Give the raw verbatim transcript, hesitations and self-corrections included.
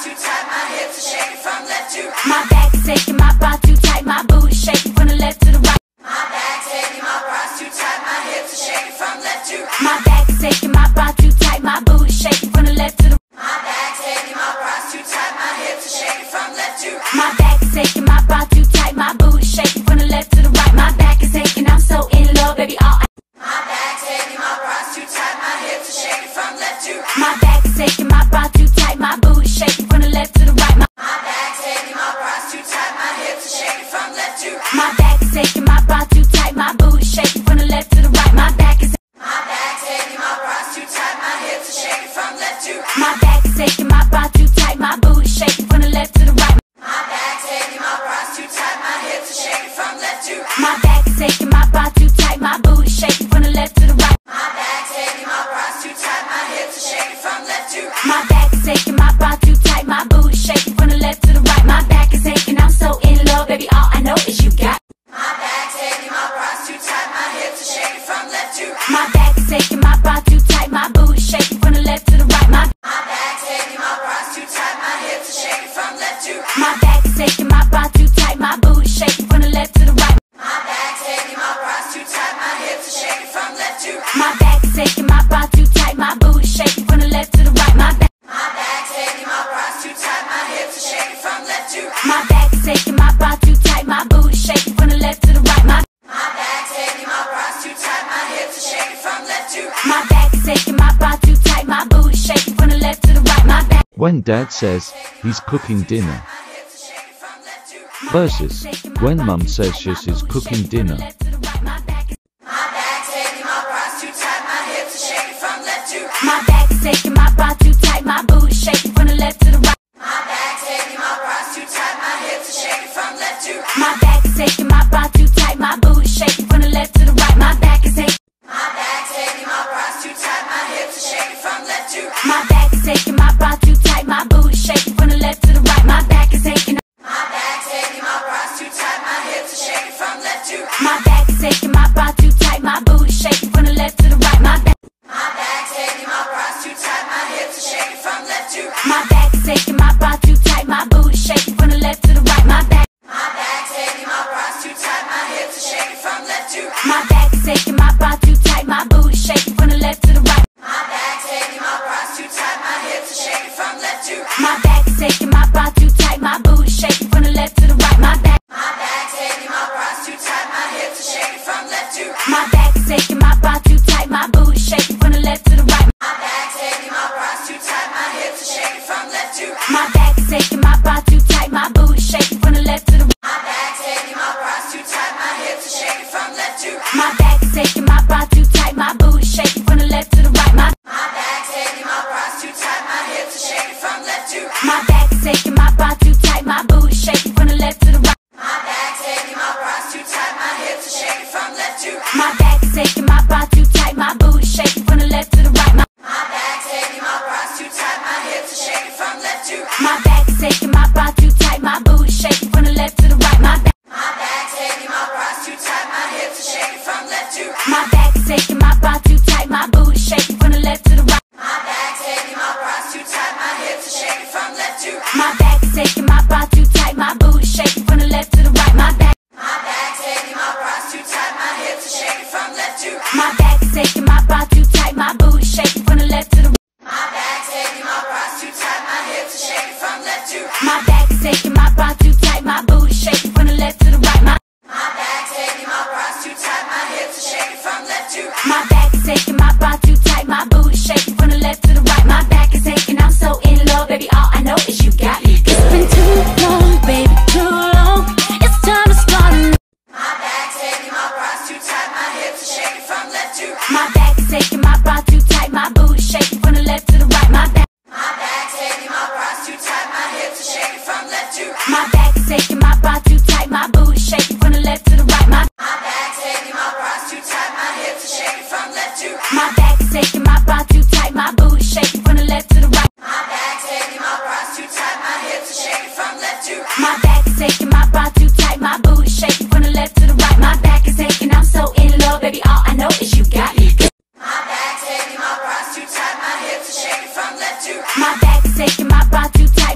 too tight, my hips are shaking from left to right. My back is aching, my bra too tight, my booty shaking from the left to the right. My back's aching, my bra's too tight, my hips are shaking from left to right. My back is aching, my bra too tight, my booty shaking from the left to the right. My back's aching, my bra's too tight, my hips are shaking from left to right. My back is aching, my bra too tight, my booty shaking from the left to the right. My back is aching, I'm so in love, baby. All I My back's aching, my bra's too tight, my hips are shaking from left to right. My back is aching, my bra too tight, my booty shaking from the left to the right. My, My back's aching, my bra's too tight, my hips are shaking from left to right. my back is aching, my bra too tight, my booty shaking from the left to the right. My back is My back's aching, my bra's too tight, my hips are shaking from left to right. my back is aching, my bra too tight, my booty shaking from the left to the right. My back's aching, my bra's too tight, my hips are shaking from left to right. My back is aching, my bra too tight, my booty shaking from the left to the right. My back's aching, my bra's too tight, my hips are shaking from left to right. My back is aching, my bra too tight, my booty shaking from the left to the right. My back is aching, I'm so in love, baby. All I know is you got. My back's aching, my bra's too tight, my hips are shaking from left to right. My back is aching, my bra too tight, my booty shaking from the left to the right. My My back's aching, my bra's too tight, my hips are shaking from left to right. my back is aching, my bra too tight, my booty shaking from the left to the right. My back's aching, my bra's too tight, my hips are shaking from left to right. My back is aching, my bra too tight, my booty shaking from the left to the right. My back, My back's aching, my bra's too tight, my hips are shaking from left to right. my back is aching, my bra too tight, my booty shaking from the left to the right. My My back's aching, my bra's too tight, my hips are shaking from left to right. my back is aching, my bra too tight, my booty shaking from the left to the right. My back When dad says he's cooking dinner My hips are shaking from left to right. versus when mum says she's cooking dinner. My back's aching, my bra's too tight, my hips are shaking from left to right. My back is aching, my bra too tight, my booty shaking from the left to the right. My back's aching, my bra's too tight, my hips are shaking from left to right. My back is aching, my bra too tight, my booty shaking from the left to the right. My back is aching, My back's aching, my bra's too tight, my hips are shaking from left to right. my back is aching, my bra too tight, my booty shaking from the left to the right. My back is aching, My back's aching, my bra's too tight, my hips are shaking from left to right. my back is aching, my bra too tight, my booty shaking from the left to the right. My back, My back's aching, my bra's too tight, my hips are shaking from left to right. my back is aching, my bra too tight, my booty shaking from the left to the right. My back, My back's aching, my bra's too tight, my hips are shaking from left to right. my back is aching, my bra too tight, my booty shaking from the left to the right. My back's aching, my bra's too tight, my hips are shaking from left to right. My back is aching, my bra too tight, my booty shaking from the left to the right. My back, My back's aching, my bra's too tight, my hips are shaking from left to right. my back is aching, my bra too tight, my booty shaking from the left to the right. My back's aching, my bra's too tight, my hips are shaking from left to right. My back is aching, my bra too tight, my booty shaking from the left to the right. My back's aching, my bra's too tight, my hips are shaking from left to right. My back is aching, my bra too tight, my booty shaking from the left to the right. My My back's aching, my bra's too tight, my hips are shaking from left to right. my back is aching, my bra too tight, my booty shaking from the left to the right. My back's aching, my bra's too tight, my hips are shaking from left to right. My back is aching, my bra too tight, my booty shaking from the left to the right. My, My back's aching, my bra's too tight, my hips are shaking from left to right. my back is aching, my bra too tight, my booty shaking from the left to the right. My back, My back's aching, my bra's too tight, my hips are shaking from left to right. my back is aching, my bra too tight, my booty shaking from the left to the right. My back's aching, my bra's too tight, my hips are shaking from left to right. My back is aching, my bra too tight, my booty shaking from the left to the right. My back, My back's aching, my bra's too tight, my hips are shaking from left to right. my back is aching, my bra too tight, my booty shaking from the left to the right. My back's aching, my bra's too tight, my hips are shaking from left to right. My back is aching, my bra too tight, my booty shaking from the left to the right. My, My back's aching, my bra's too tight, my hips are shaking from left to right. my back is aching, my bra too tight, my booty shaking from the left to the right. My back is aching, I'm so in love, baby. All I know is you got me. It's been too long, baby, too long. It's time to start. My back's aching, my bra's too tight, my hips are shaking from left to right. My back is aching, my bra too tight, my booty shaking from the left to the right. My back, My back's aching, my bra's too tight, my hips are shaking from left to right. my back is aching, my bra too tight, my booty shaking from the left to the right. My, My back's aching, my bra's too tight, my hips are shaking from left to right. my back is aching, my bra too tight, my booty shaking from the left to the right. My back's aching, my bra's too tight, my hips are shaking from left to right. My back is aching, my bra too tight, my booty shaking from the left to the right. My back is aching, I'm so in love, baby. All I know is you got me. My back's aching, my bra's too tight, my hips are shaking from left to right. My back is aching, my bra too tight.